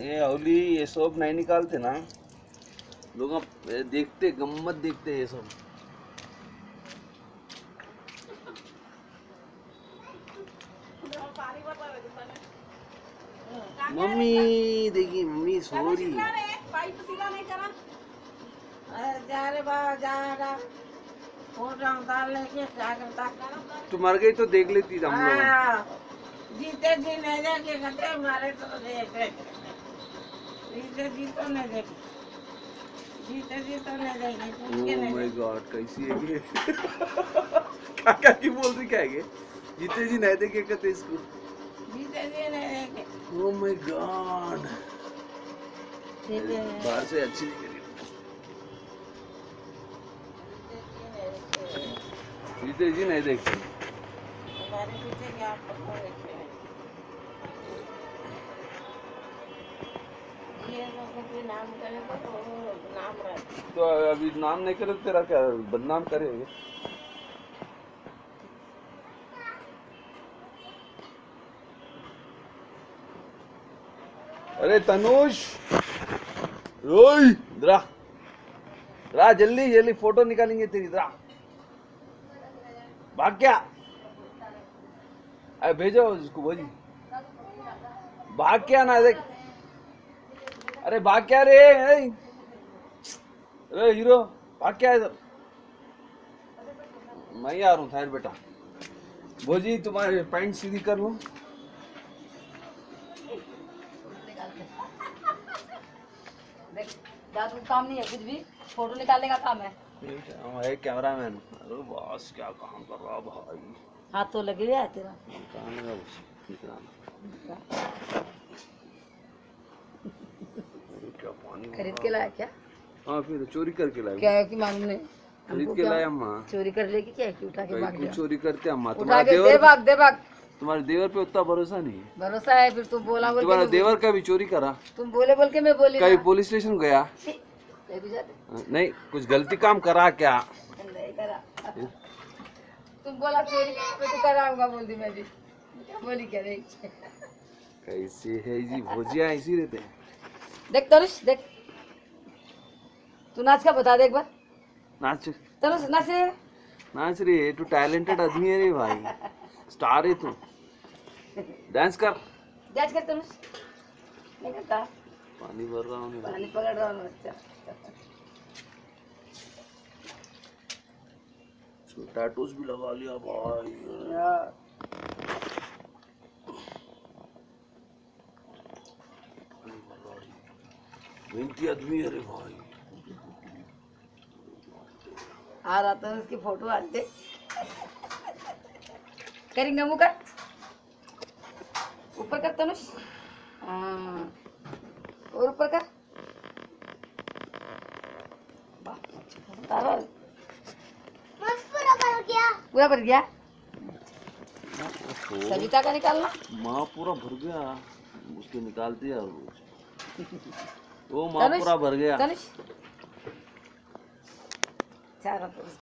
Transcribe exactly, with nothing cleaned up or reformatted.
ये होली ये सब नहीं निकालते ना लोग, देखते गम्मत देखते ये सब। मम्मी देखी, मम्मी सो रही। तू मर गई तो देख लेती हम लोग। जीते जी नहीं देखे कहते मारे तो देखे, जीते जी तो नहीं देखे, जीते जी तो नहीं देखे। ओह माय गॉड, कैसी है ये? क्या क्या की बोल रही, क्या है ये? जीते जी नहीं देखे कहते इसको, जीते जी नहीं देखे। ओह माय गॉड, बाहर से अच्छी दिख रही है। जीते जी नहीं देखते। हमारे पीछे क्या पता है? ये लोग भी नाम करे तो नाम रहता। तो अभी नाम नहीं करे तेरा क्या बदनाम करेंगे? अरे तनुष, ओए इधर आ, जल्दी जल्दी फोटो निकालेंगे तेरी, इधर आ। भाग क्या? अरे भेजो उसको, भोजी भाग क्या ना देख। अरे भाग क्या रे? अरे हीरो भाग क्या इधर? मैं ही आ रहा हूँ थायर बेटा। भोजी तुम्हारे पैंट सीधी कर लो। देख जादू काम नहीं है, कुछ भी फोटो निकालने का काम है। है कैमरामैन। अरे बॉस क्या काम कर रहा भाई, हाथ तो लगे हुए है तेरा। काम है बस, निकलना। क्या पानी खरीद के लाया क्या? हाँ फिर चोरी करके लाया। क्या है कि मालूम नहीं, खरीद के लाया अम्मा। चोरी कर लेगी क्या कि उठा के भाग क्यों गया? चोरी करते अम्मा? उठा तुम्हारा के दे देवर, भाग दे भाग। तुम्हारे देवर पे उतना भरोसा नहीं है। भरोसा है फिर तू बोला बोल तुम्हारा के देवर का भी चोरी करा, तुम बोले बोल के मैं बोली कभी ना। पुलिस स्टेशन गया? ले भी जाते नहीं, कुछ गलती काम करा क्या? नहीं करा। तुम बोला चोरी पे तो कराऊंगा बोल दी मैं भी, क्या बोली क्या रे? कैसे है जी, भोजिया ऐसी रहते हैं। देख तरुष देख, तू नाच का बता दे एक बार। नाच तरुष नाच रे। नाच रही है तू, टैलेंटेड आदमी है रे भाई, स्टार है तू। डांस कर, डांस कर तरुष। नहीं करता, पानी भर रहा हूँ। पानी पकड़ रहा हूँ। अच्छा टैटूज भी लगा लिया भाई। मेहनती आदमी है रे भाई। आ रहा था उसकी फोटो आते करेंगे मुँह कर, ऊपर कर तनुष, हाँ और ऊपर कर। वाह पूरा भर गया, पूरा भर गया। सविता का निकालना, माँ पूरा भर गया, उसके निकाल दिया वो। माँ पूरा भर गया। तनुष चारों